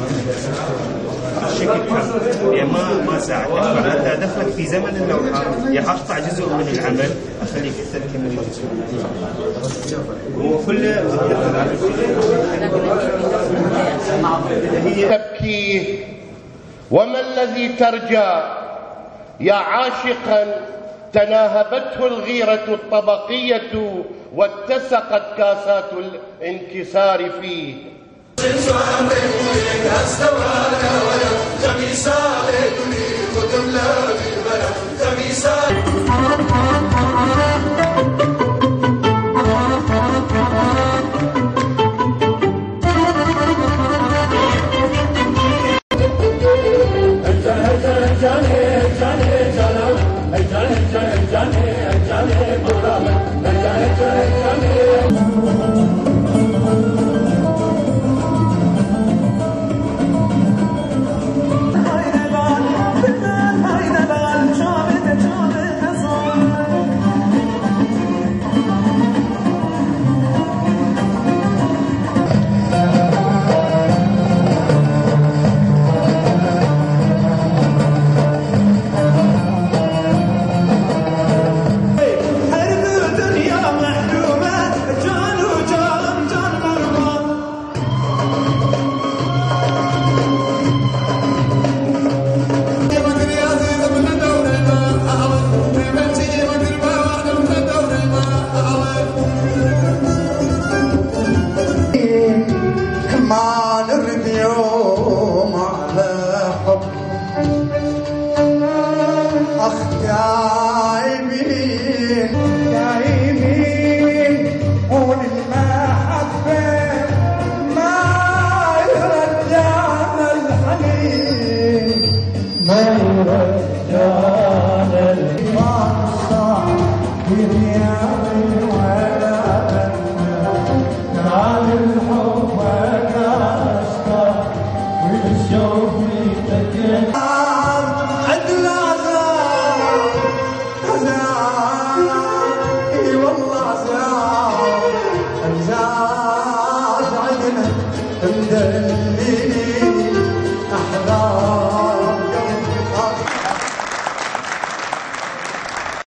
الشكل يعني ما ساعدك، فانت دخلك في زمن اللوحه يعني اقطع جزء من العمل اخليك انت تكمل وكله تبكيه. وما الذي ترجى يا عاشقا تناهبته الغيرة الطبقية واتسقت كاسات الانكسار فيه.